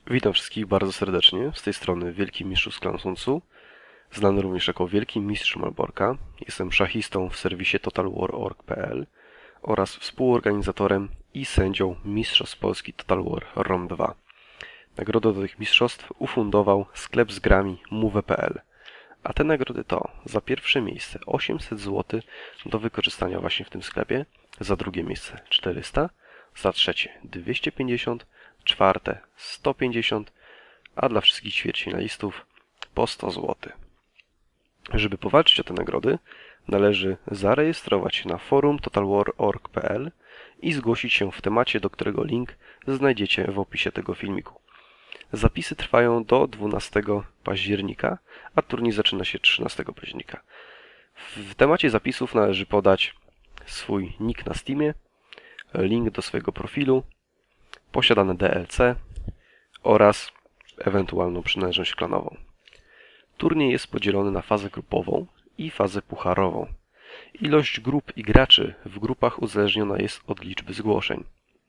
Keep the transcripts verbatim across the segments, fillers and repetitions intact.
Witam wszystkich bardzo serdecznie, z tej strony Wielki Mistrz z Klan Sun Tzu, znany również jako Wielki Mistrz Malborka. Jestem szachistą w serwisie total war kropka org kropka p l oraz współorganizatorem i sędzią Mistrzostw Polski Total War ROM dwa. Nagrodę do tych mistrzostw ufundował sklep z grami move kropka p l, a te nagrody to za pierwsze miejsce osiemset złotych do wykorzystania właśnie w tym sklepie, za drugie miejsce czterysta, za trzecie dwieście pięćdziesiąt, czwarte sto pięćdziesiąt, a dla wszystkich ćwierćfinalistów po sto złotych. Żeby powalczyć o te nagrody, należy zarejestrować się na forum total war kropka org kropka p l i zgłosić się w temacie, do którego link znajdziecie w opisie tego filmiku. Zapisy trwają do dwunastego października, a turniej zaczyna się trzynastego października. W temacie zapisów należy podać swój nick na Steamie, link do swojego profilu, posiadane D L C oraz ewentualną przynależność klanową. Turniej jest podzielony na fazę grupową i fazę pucharową. Ilość grup i graczy w grupach uzależniona jest od liczby zgłoszeń.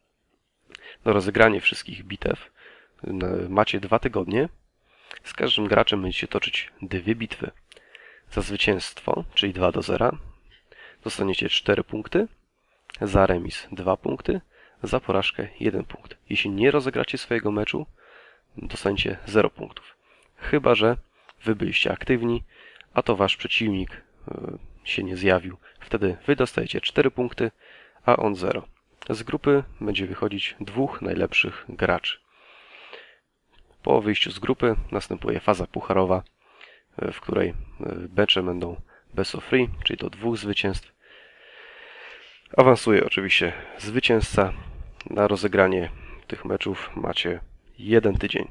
Na rozegranie wszystkich bitew macie dwa tygodnie. Z każdym graczem będziecie toczyć dwie bitwy. Za zwycięstwo, czyli dwa do zera, dostaniecie cztery punkty, za remis dwa punkty, za porażkę jeden punkt. Jeśli nie rozegracie swojego meczu, dostaniecie zero punktów. Chyba że wy byliście aktywni, a to wasz przeciwnik się nie zjawił. Wtedy wy dostajecie cztery punkty, a on zero. Z grupy będzie wychodzić dwóch najlepszych graczy. Po wyjściu z grupy następuje faza pucharowa, w której mecze będą best of three, czyli do dwóch zwycięstw. Awansuje oczywiście zwycięzca. Na rozegranie tych meczów macie jeden tydzień.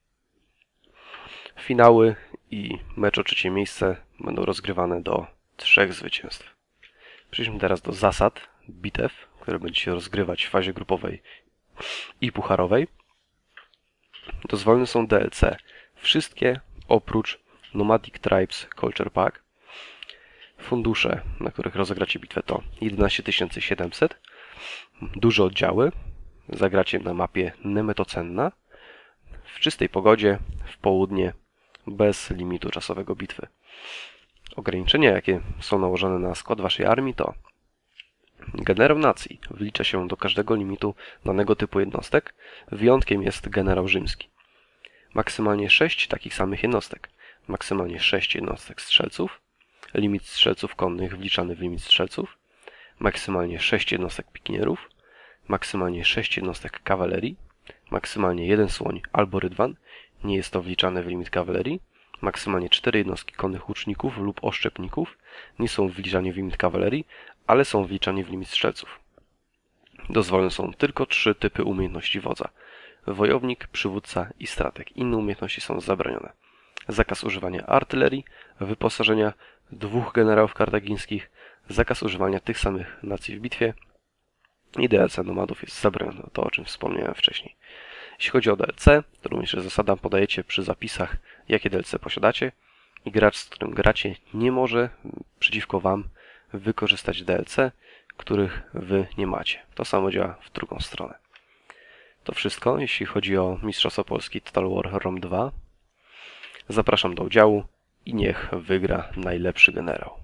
Finały i mecz o trzecie miejsce będą rozgrywane do trzech zwycięstw. Przejdźmy teraz do zasad bitew, które będziecie rozgrywać w fazie grupowej i pucharowej. Dozwolone są D L C. Wszystkie oprócz Nomadic Tribes Culture Pack. Fundusze, na których rozegracie bitwę, to jedenaście tysięcy siedemset. Duże oddziały. Zagracie na mapie Nemetocenna. W czystej pogodzie, w południe, bez limitu czasowego bitwy. Ograniczenia, jakie są nałożone na skład waszej armii, to generał nacji wlicza się do każdego limitu danego typu jednostek. Wyjątkiem jest generał rzymski. Maksymalnie sześć takich samych jednostek. Maksymalnie sześć jednostek strzelców. Limit strzelców konnych wliczany w limit strzelców. Maksymalnie sześć jednostek pikinierów. Maksymalnie sześć jednostek kawalerii. Maksymalnie jeden słoń albo rydwan. Nie jest to wliczane w limit kawalerii. Maksymalnie cztery jednostki konnych łuczników lub oszczepników. Nie są wliczani w limit kawalerii, ale są wliczani w limit strzelców. Dozwolone są tylko trzy typy umiejętności wodza. Wojownik, przywódca i strateg. Inne umiejętności są zabronione. Zakaz używania artylerii, wyposażenia dwóch generałów kartagińskich, zakaz używania tych samych nacji w bitwie i D L C nomadów jest zabronione, to o czym wspomniałem wcześniej. Jeśli chodzi o D L C, to również zasada podajecie przy zapisach, jakie D L C posiadacie i gracz, z którym gracie, nie może przeciwko wam wykorzystać D L C, których wy nie macie. To samo działa w drugą stronę. To wszystko, jeśli chodzi o Mistrzostwo Polski Total War ROM dwa. Zapraszam do udziału i niech wygra najlepszy generał.